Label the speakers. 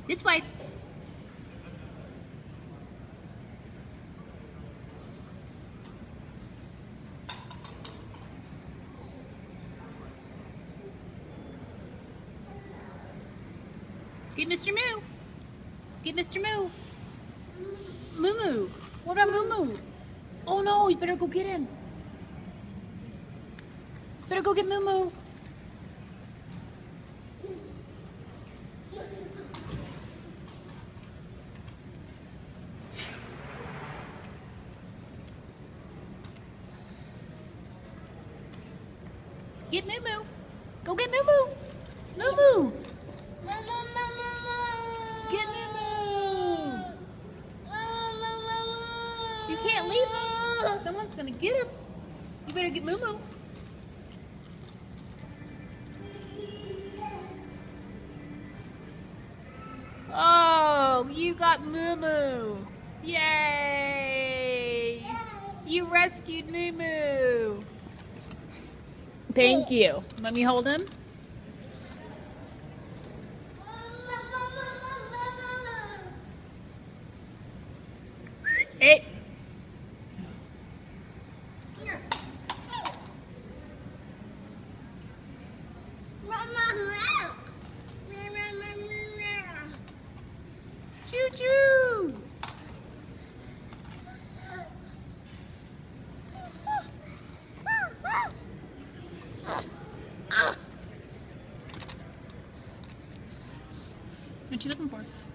Speaker 1: This way. Get Mr. Moo. Get Mr. Moo. Moo Moo. What about Moo Moo? Oh no, you better go get him. Better go get Moo Moo. Get Moo Moo. Go get Moo Moo. Moo Moo. Get Moo Moo. You can't leave him. Someone's gonna get him. You better get Moo Moo. Oh, you got Moo Moo. Yay! You rescued Moo Moo. Thank you. Let me hold him. Hey. Choo choo. What you looking for?